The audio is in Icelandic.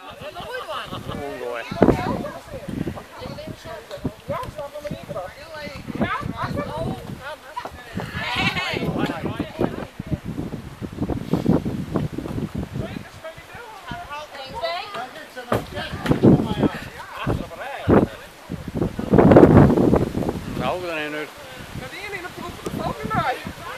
Ongo, Rauwelen nu. Maar die ene, dat komt op de foto naar.